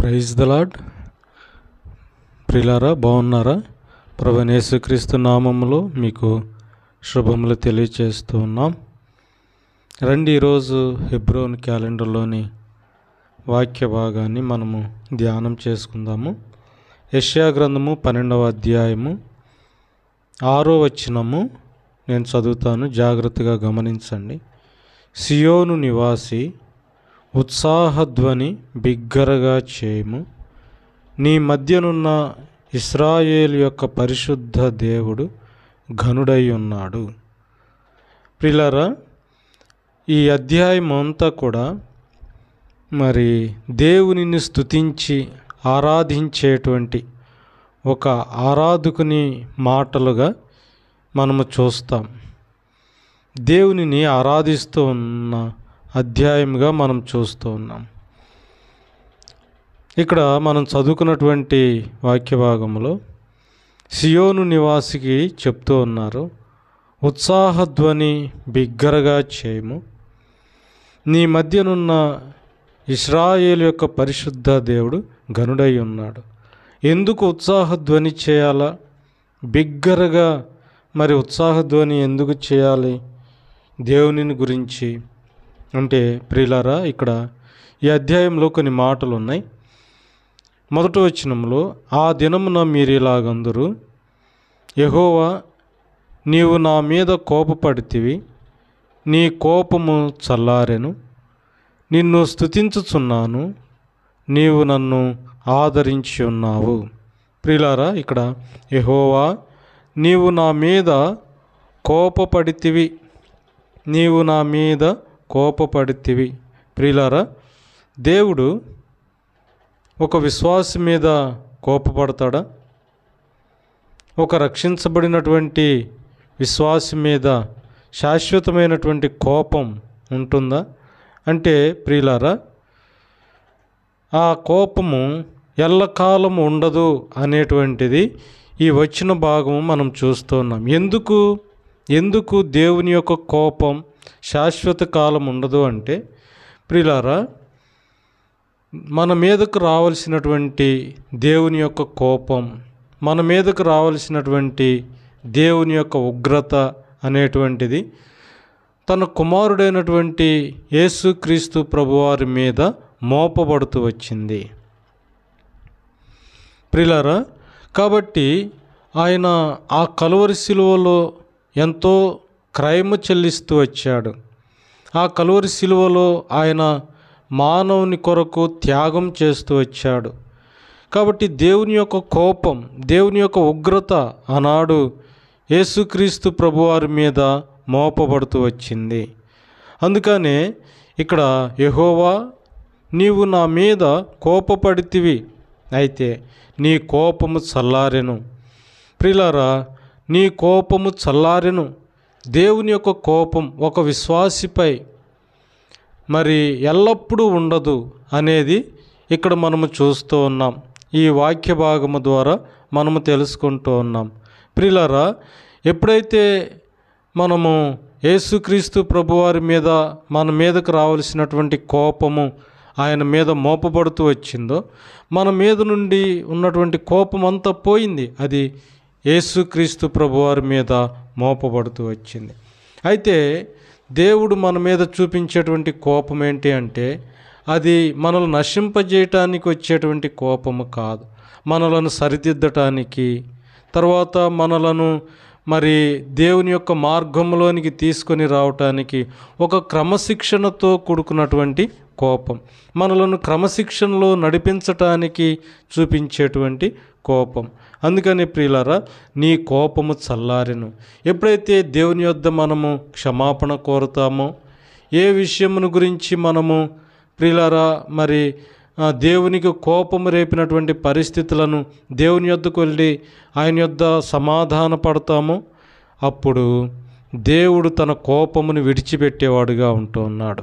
Praise the lord. ప్రియులారా, బాగున్నారా? ప్రభువైన యేసుక్రీస్తు నామములో మీకు శుభములు తెలియచేస్తూ ఉన్నాం. రండి, ఈరోజు హెబ్రోన్ క్యాలెండర్లోని వాక్య భాగాన్ని మనము ధ్యానం చేసుకుందాము. యెషయా గ్రంథము 12వ అధ్యాయము 6వ వచనము నేను చదువుతాను, జాగ్రత్తగా గమనించండి. సియోను నివాసి, ఉత్సాహధ్వని బిగ్గరగా చేయము, నీ మధ్యనున్న ఇశ్రాయేలు యొక్క పరిశుద్ధ దేవుడు ఘనుడై ఉన్నాడు. ప్రియులారా, ఈ అధ్యాయం అంతా కూడా మరి దేవునిని స్తుతించి ఆరాధించేటువంటి ఒక ఆరాధకుని మాటలుగా మనము చూస్తాం. దేవునిని ఆరాధిస్తూ ఉన్న అధ్యాయంగా మనం చూస్తూ ఉన్నాం. ఇక్కడ మనం చదువుకున్నటువంటి వాక్య భాగంలో సియోను నివాసికి చెప్తూ ఉన్నారు, ఉత్సాహధ్వని బిగ్గరగా చేయము, నీ మధ్యనున్న ఇశ్రాయేలు యొక్క పరిశుద్ధ దేవుడు ఘనుడై ఉన్నాడు. ఎందుకు ఉత్సాహధ్వని చేయాలా? బిగ్గరగా మరి ఉత్సాహధ్వని ఎందుకు చేయాలి దేవునిని గురించి అంటే, ప్రియులారా, ఇక్కడ ఈ అధ్యాయంలో కొన్ని మాటలు ఉన్నాయి. మొదటి వచనంలో, ఆ దినమున మీరిలాగందరూ, యెహోవా నీవు నా మీద కోపపడితివి, నీ కోపము చల్లారెను, నిన్ను స్తుతించుచున్నాను, నీవు నన్ను ఆదరించి ఉన్నావు. ప్రియులారా, ఇక్కడ యెహోవా నీవు నా మీద కోపపడితివి, నీవు నా మీద కోపపడితివి. ప్రియులారా, దేవుడు ఒక విశ్వాసి మీద కోపపడతాడా? ఒక రక్షించబడినటువంటి విశ్వాసి మీద శాశ్వతమైనటువంటి కోపం ఉంటుందా అంటే, ప్రియులారా, ఆ కోపము ఎల్లకాలము ఉండదు అనేటువంటిది ఈ వచ్చిన భాగము మనం చూస్తున్నాం. ఎందుకు దేవుని యొక్క కోపం శాశ్వత కాలం ఉండదు అంటే, ప్రియులారా, మన మీదకు రావాల్సినటువంటి దేవుని యొక్క కోపం, మన మీదకు రావాల్సినటువంటి దేవుని యొక్క ఉగ్రత అనేటువంటిది తన కుమారుడైనటువంటి యేసుక్రీస్తు ప్రభువారి మీద మోపబడుతూ వచ్చింది. ప్రియులారా, కాబట్టి ఆయన ఆ కలువరి శిలువలో ఎంతో క్రయము చెల్లిస్తూ వచ్చాడు. ఆ కలువరి శిలువలో ఆయన మానవుని కొరకు త్యాగం చేస్తూ వచ్చాడు. కాబట్టి దేవుని యొక్క కోపం, దేవుని యొక్క ఉగ్రత ఆనాడు యేసుక్రీస్తు ప్రభువారి మీద మోపబడుతూ వచ్చింది. అందుకనే ఇక్కడ యెహోవా నీవు నా మీద కోపపడితివి, అయితే నీ కోపము చల్లారెను. ప్రియులారా, నీ కోపము చల్లారెను. దేవుని యొక్క కోపం ఒక విశ్వాసిపై మరి ఎల్లప్పుడూ ఉండదు అనేది ఇక్కడ మనము చూస్తూ ఉన్నాం. ఈ వాక్య భాగము ద్వారా మనము తెలుసుకుంటూ ఉన్నాం. ప్రియులారా, ఎప్పుడైతే మనము యేసుక్రీస్తు ప్రభువారి మీద మన మీదకు రావాల్సినటువంటి కోపము ఆయన మీద మోపబడుతూ వచ్చిందో, మన మీద నుండి ఉన్నటువంటి కోపం అంతా పోయింది. అది యేసుక్రీస్తు ప్రభువారి మీద మోపబడుతూ వచ్చింది. అయితే దేవుడు మన మీద చూపించేటువంటి కోపం ఏంటి అంటే, అది మనల్ని నశింపజేయటానికి వచ్చేటువంటి కోపము కాదు. మనలను సరిదిద్దటానికి, తర్వాత మనలను మరి దేవుని యొక్క మార్గంలోనికి తీసుకొని రావటానికి ఒక క్రమశిక్షణతో కూడుకున్నటువంటి కోపం, మనలను క్రమశిక్షణలో నడిపించటానికి చూపించేటువంటి కోపం. అందుకని ప్రియులారా, నీ కోపము చల్లారెను. ఎప్పుడైతే దేవుని యొద్ద మనము క్షమాపణ కోరుతామో, ఏ విషయమును గురించి మనము ప్రియులారా మరి దేవునికి కోపము రేపినటువంటి పరిస్థితులను దేవుని యొద్దకు వెళ్ళి ఆయన యొద్ద సమాధాన పడతామో, అప్పుడు దేవుడు తన కోపమును విడిచిపెట్టేవాడుగా ఉంటూ ఉన్నాడు.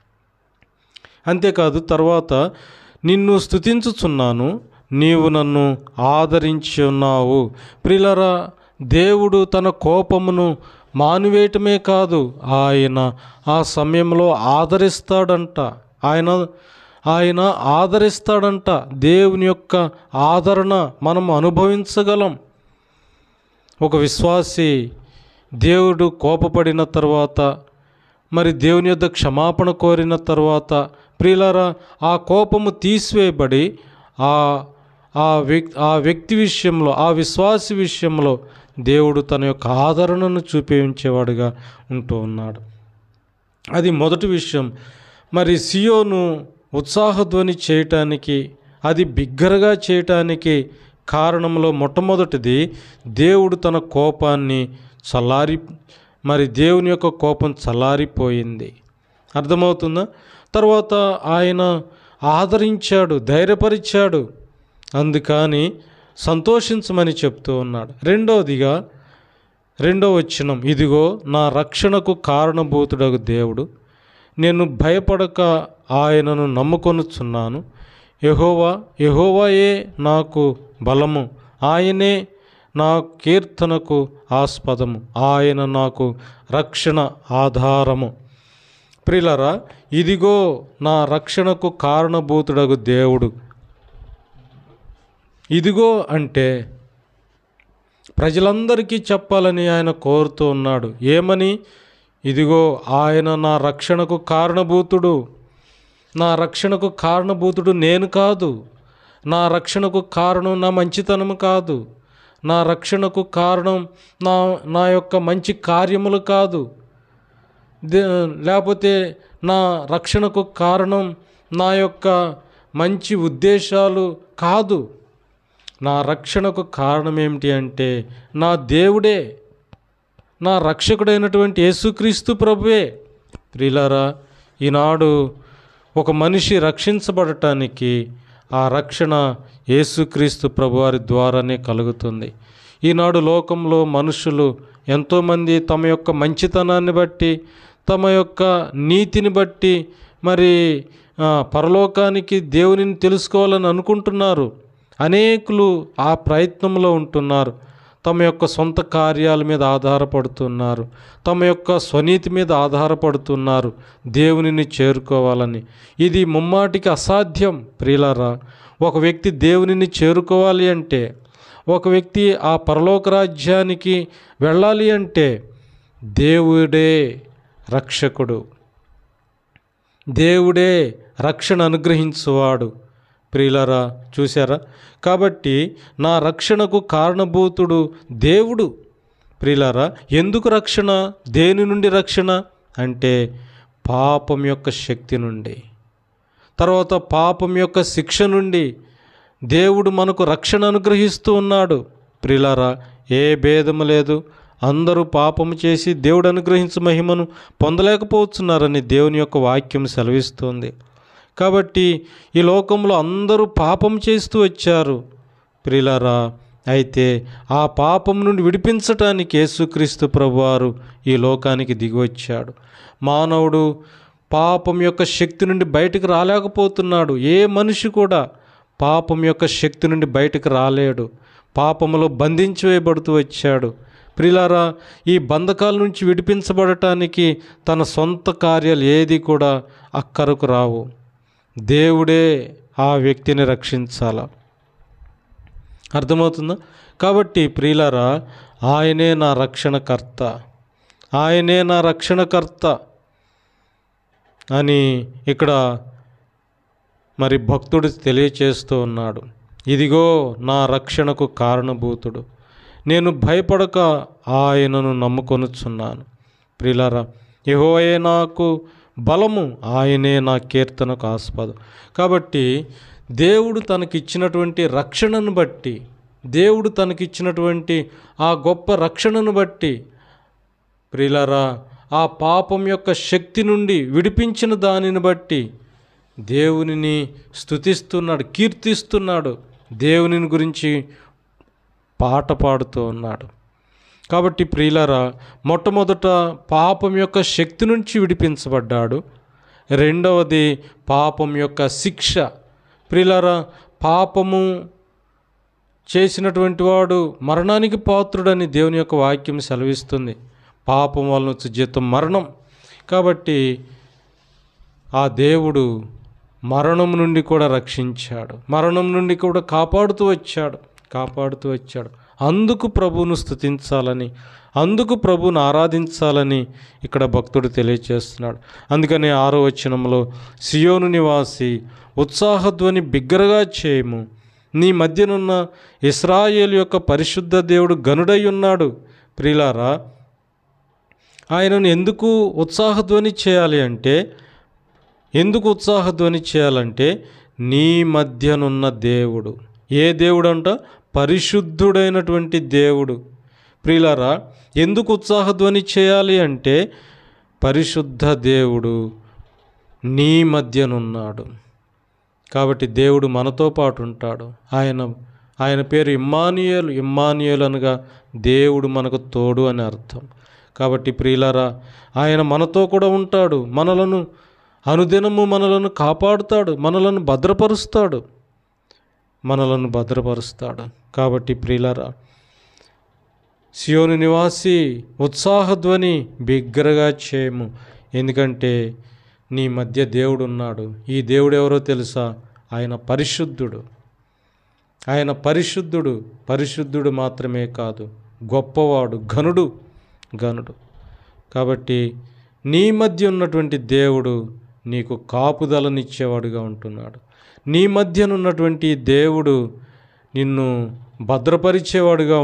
అంతేకాదు, తర్వాత నిన్ను స్తుతించుచున్నాను, నీవు నన్ను ఆదరించి ఉన్నావు. ప్రియులారా, దేవుడు తన కోపమును మానివేయటమే కాదు, ఆయన ఆ సమయంలో ఆదరిస్తాడంట. ఆయన ఆయన ఆదరిస్తాడంట. దేవుని యొక్క ఆదరణ మనం అనుభవించగలం. ఒక విశ్వాసి దేవుడు కోపపడిన తర్వాత, మరి దేవుని యొద్ద క్షమాపణ కోరిన తర్వాత, ప్రియులారా, ఆ కోపము తీసివేయబడి ఆ వ్యక్తి విషయంలో, ఆ విశ్వాసి విషయంలో దేవుడు తన యొక్క ఆదరణను చూపించేవాడుగా ఉంటూ ఉన్నాడు. అది మొదటి విషయం. మరి సియోను ఉత్సాహధ్వని చేయటానికి, అది బిగ్గరగా చేయటానికి కారణంలో మొట్టమొదటిది దేవుడు తన కోపాన్ని మరి దేవుని యొక్క కోపం చల్లారిపోయింది. అర్థమవుతుందా? తర్వాత ఆయన ఆదరించాడు, ధైర్యపరిచాడు, అందుకని సంతోషించమని చెప్తూ ఉన్నాడు. రెండో వచనం, ఇదిగో నా రక్షణకు కారణభూతుడగు దేవుడు, నేను భయపడక ఆయనను నమ్ముకొనుచున్నాను. యెహోవాయే నాకు బలము, ఆయనే నా కీర్తనకు ఆస్పదము, ఆయన నాకు రక్షణ ఆధారము. ప్రియులారా, ఇదిగో నా రక్షణకు కారణభూతుడగు దేవుడు. ఇదిగో అంటే ప్రజలందరికీ చెప్పాలని ఆయన కోరుతూ ఉన్నాడు. ఏమని? ఇదిగో ఆయన నా రక్షణకు కారణభూతుడు. నా రక్షణకు కారణభూతుడు నేను కాదు. నా రక్షణకు కారణం నా మంచితనము కాదు. నా రక్షణకు కారణం నా యొక్క మంచి కార్యములు కాదు. లేకపోతే నా రక్షణకు కారణం నా యొక్క మంచి ఉద్దేశాలు కాదు. నా రక్షణకు కారణం ఏమిటి అంటే నా దేవుడే, నా రక్షకుడైనటువంటి యేసుక్రీస్తు ప్రభువే. ప్రియులారా, ఈనాడు ఒక మనిషి రక్షించబడటానికి ఆ రక్షణ యేసుక్రీస్తు ప్రభువారి ద్వారానే కలుగుతుంది. ఈనాడు లోకంలో మనుషులు ఎంతోమంది తమ యొక్క మంచితనాన్ని బట్టి, తమ యొక్క నీతిని బట్టి మరి పరలోకానికి దేవునిని తెలుసుకోవాలని అనుకుంటున్నారు. అనేకులు ఆ ప్రయత్నంలో ఉంటున్నారు. తమ యొక్క సొంత కార్యాల మీద ఆధారపడుతున్నారు, తమ యొక్క స్వనీతి మీద ఆధారపడుతున్నారు దేవునిని చేరుకోవాలని. ఇది ముమ్మాటికి అసాధ్యం. ప్రియులారా, ఒక వ్యక్తి దేవునిని చేరుకోవాలి అంటే, ఒక వ్యక్తి ఆ పరలోక రాజ్యానికి వెళ్ళాలి అంటే దేవుడే రక్షకుడు, దేవుడే రక్షణ అనుగ్రహించువాడు. ప్రియులారా, చూసారా? కాబట్టి నా రక్షణకు కారణభూతుడు దేవుడు. ప్రియులారా, ఎందుకు రక్షణ? దేని నుండి రక్షణ అంటే పాపం యొక్క శక్తి నుండి, తర్వాత పాపం యొక్క శిక్ష నుండి దేవుడు మనకు రక్షణ అనుగ్రహిస్తూ ఉన్నాడు. ప్రియులారా, ఏ భేదము లేదు. అందరూ పాపము చేసి దేవుడు అనుగ్రహించు మహిమను పొందలేకపోతున్నారని దేవుని యొక్క వాక్యం సెలవిస్తుంది. కాబట్టి ఈ లోకంలో అందరూ పాపం చేస్తూ వచ్చారు. ప్రియులారా, అయితే ఆ పాపం నుండి విడిపించటానికి యేసుక్రీస్తు ప్రభువారు ఈ లోకానికి దిగివచ్చాడు. మానవుడు పాపం యొక్క శక్తి నుండి బయటకు రాలేకపోతున్నాడు. ఏ మనిషి కూడా పాపం యొక్క శక్తి నుండి బయటకు రాలేడు. పాపములో బంధించివేయబడుతూ వచ్చాడు. ప్రియులారా, ఈ బంధకాల నుంచి విడిపించబడటానికి తన సొంత కార్యాలు ఏది కూడా అక్కరకు రావు. దేవుడే ఆ వ్యక్తిని రక్షించాల. అర్థమవుతుందా? కాబట్టి ప్రియులారా, ఆయనే నా రక్షణకర్త, ఆయనే నా రక్షణకర్త అని ఇక్కడ మరి భక్తుడు తెలియచేస్తూ ఉన్నాడు. ఇదిగో నా రక్షణకు కారణభూతుడు, నేను భయపడక ఆయనను నమ్ముకొనుచున్నాను. ప్రియులారా, యెహోవాయే నాకు బలము, ఆయనే నా కీర్తనకు ఆస్పదం. కాబట్టి దేవుడు తనకిచ్చినటువంటి రక్షణను బట్టి, దేవుడు తనకిచ్చినటువంటి ఆ గొప్ప రక్షణను బట్టి, ప్రియులారా, ఆ పాపం యొక్క శక్తి నుండి విడిపించిన దానిని బట్టి దేవునిని స్తుతిస్తున్నాడు, కీర్తిస్తున్నాడు, దేవునిని గురించి పాట పాడుతూ ఉన్నాడు. కాబట్టి ప్రియులారా, మొట్టమొదట పాపం యొక్క శక్తి నుంచి విడిపించబడ్డాడు. రెండవది పాపం యొక్క శిక్ష. ప్రియులారా, పాపము చేసినటువంటి వాడు మరణానికి పాత్రుడని దేవుని యొక్క వాక్యం సెలవిస్తుంది. పాపం వలన వచ్చే జీతం మరణం. కాబట్టి ఆ దేవుడు మరణం నుండి కూడా రక్షించాడు, మరణం నుండి కూడా కాపాడుతూ వచ్చాడు. అందుకు ప్రభువును స్తుతించాలని, అందుకు ప్రభువును ఆరాధించాలని ఇక్కడ భక్తుడు తెలియచేస్తున్నాడు. అందుకని 6వ వచనంలో, సియోను నివాసి ఉత్సాహధ్వని బిగ్గరగా చేయము, నీ మధ్యనున్న ఇశ్రాయేలు యొక్క పరిశుద్ధ దేవుడు గనుడై ఉన్నాడు. ప్రియులారా, ఆయనను ఎందుకు ఉత్సాహధ్వని చేయాలంటే నీ మధ్యనున్న దేవుడు. ఏ దేవుడు అంట? పరిశుద్ధుడైనటువంటి దేవుడు. ప్రియులారా, ఎందుకు ఉత్సాహధ్వని చేయాలి అంటే పరిశుద్ధ దేవుడు నీ మధ్యనున్నాడు కాబట్టి దేవుడు మనతో పాటు ఉంటాడు. ఆయన పేరు ఇమ్మానుయేలు అనగా దేవుడు మనకు తోడు అని అర్థం. కాబట్టి ప్రియులారా, ఆయన మనతో కూడా ఉంటాడు, అనుదినము మనలను కాపాడుతాడు, మనలను భద్రపరుస్తాడు. కాబట్టి ప్రియులారా, సియోను నివాసి ఉత్సాహధ్వని బిగ్గరగా చేయము, ఎందుకంటే నీ మధ్య దేవుడు ఉన్నాడు. ఈ దేవుడు ఎవరో తెలుసా? ఆయన పరిశుద్ధుడు మాత్రమే కాదు, గొప్పవాడు, ఘనుడు. కాబట్టి నీ మధ్య ఉన్నటువంటి దేవుడు నీకు కాపుదలనిచ్చేవాడుగా ఉంటున్నాడు. నీ మధ్యనున్నటువంటి దేవుడు నిన్ను భద్రపరిచేవాడుగా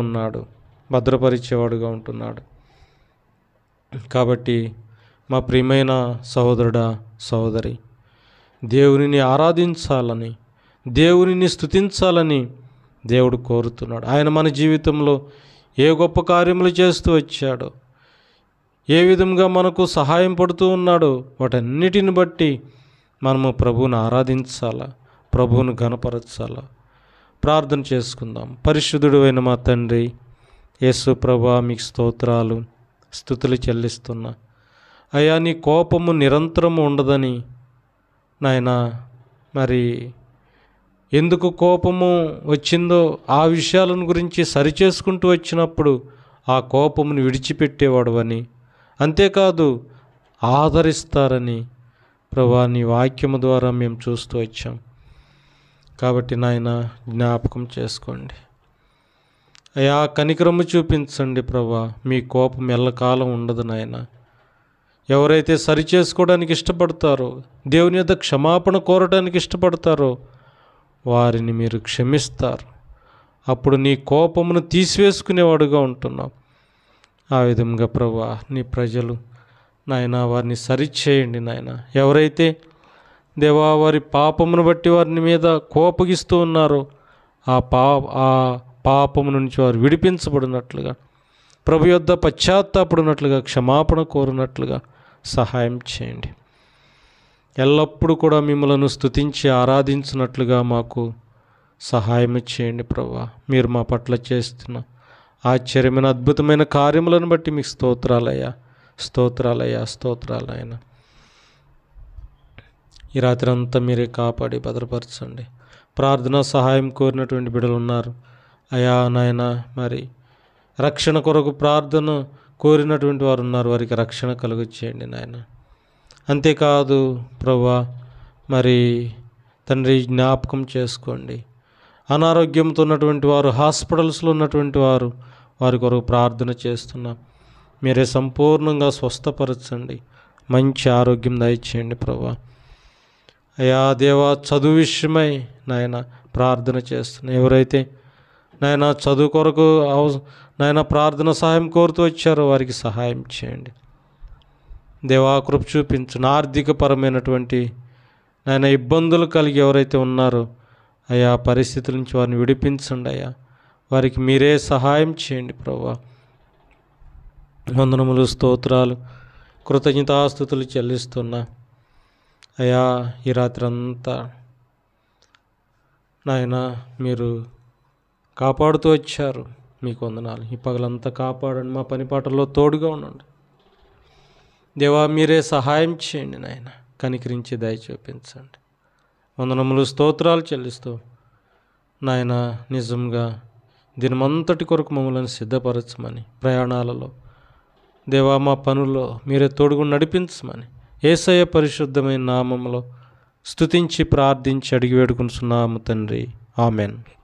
ఉంటున్నాడు. కాబట్టి మా ప్రియమైన సహోదరుడా, సహోదరి, దేవునిని ఆరాధించాలని, దేవునిని స్తుతించాలని దేవుడు కోరుతున్నాడు. ఆయన మన జీవితంలో ఏ గొప్ప కార్యములు చేస్తూ వచ్చాడో, ఏ విధంగా మనకు సహాయం పడుతూ ఉన్నాడో, వాటన్నిటిని బట్టి మనము ప్రభువును ఆరాధించాలా, ప్రభువును ఘనపరచాలా. ప్రార్థన చేసుకుందాం. పరిశుద్ధుడు అయిన మా తండ్రి యేసు ప్రభువా, మీకు స్తోత్రాలు, స్తుతులు చెల్లిస్తున్నా. అయ్యా, నీ కోపము నిరంతరము ఉండదని నాయనా, మరి ఎందుకు కోపము వచ్చిందో ఆ విషయాలను గురించి సరిచేసుకుంటూ వచ్చినప్పుడు ఆ కోపమును విడిచిపెట్టేవాడు అని, అంతేకాదు ఆదరిస్తారని ప్రభువా నీ వాక్యము ద్వారా మేము చూస్తూ వచ్చాం. కాబట్టి నాయన, జ్ఞాపకం చేసుకోండి అయ్యా, కనికరము చూపించండి ప్రభువా. మీ కోపం ఎల్లకాలం ఉండదు నాయన. ఎవరైతే సరిచేసుకోవడానికి ఇష్టపడతారో, దేవుని యొద్ద క్షమాపణ కోరడానికి ఇష్టపడతారో వారిని మీరు క్షమిస్తారు. అప్పుడు నీ కోపమును తీసివేసుకునేవాడుగా ఉంటున్నావు. ఆ విధంగా ప్రభువా, నీ ప్రజలు నాయన వారిని సరిచేయండి నాయన. ఎవరైతే దేవా వారి పాపమును బట్టి వారిని మీద కోపగిస్తూ ఉన్నారో ఆ పాపము నుంచి వారు విడిపించబడినట్లుగా, ప్రభు యొద్ద పశ్చాత్తాపడినట్లుగా, క్షమాపణ కోరినట్లుగా సహాయం చేయండి. ఎల్లప్పుడూ కూడా మిమ్మలను స్తుతించి ఆరాధించినట్లుగా మాకు సహాయం చేయండి ప్రభువా. మీరు మా పట్ల చేస్తున్న ఆశ్చర్యమైన అద్భుతమైన కార్యములను బట్టి మీకు స్తోత్రాలయ్యా. ఈ రాత్రి అంతా మీరే కాపాడి భద్రపరచండి. ప్రార్థన సహాయం కోరినటువంటి బిడ్డలు ఉన్నారు అయ్యా నాయన, మరి రక్షణ కొరకు ప్రార్థన కోరినటువంటి వారు ఉన్నారు, వారికి రక్షణ కలుగు చేయండి నాయన. అంతేకాదు ప్రభువా, మరి తండ్రి జ్ఞాపకం చేసుకోండి. అనారోగ్యంతో ఉన్నటువంటి వారు, హాస్పిటల్స్లో ఉన్నటువంటి వారు, వారి కొరకు ప్రార్థన చేస్తున్నాం. మీరే సంపూర్ణంగా స్వస్థపరచండి, మంచి ఆరోగ్యం దయచేయండి ప్రభువా. అయ్యా దేవా, చదువు విషయమై నాయన ప్రార్థన చేస్తున్నాం. ఎవరైతే నాయన చదువు కొరకు నాయన ప్రార్థన సహాయం కోరుతూ వచ్చారో వారికి సహాయం చేయండి దేవా. కృప చూపించండి. ఆర్థికపరమైనటువంటి నాయన ఇబ్బందులు కలిగి ఎవరైతే ఉన్నారో అయ్యా, పరిస్థితుల నుంచి వారిని విడిపించండి అయ్యా. వారికి మీరే సహాయం చేయండి ప్రభువా. వందనములు, స్తోత్రాలు, కృతజ్ఞతాస్తుతులు చెల్లిస్తున్నా అయ్యా. ఈ రాత్రి అంతా నాయన మీరు కాపాడుతూ వచ్చారు, మీకు వందనాలు. ఈ పగలంతా కాపాడండి, మా పని పాటల్లో తోడుగా ఉండండి దేవా. మీరే సహాయం చేయండి నాయన, కనికరించి దయ చూపించండి. వందనములు, స్తోత్రాలు చెల్లిస్తూ నాయన, నిజంగా దినమంతటి కొరకు మమ్మల్ని సిద్ధపరచమని, ప్రయాణాలలో దేవా మా పనుల్లో మీరే తోడుగా నడిపించమని యేసయ్య పరిశుద్ధమైన నామములో స్తుతించి ప్రార్థించి అడిగి వేడుకుంటున్నాము తండ్రి. ఆమెన్.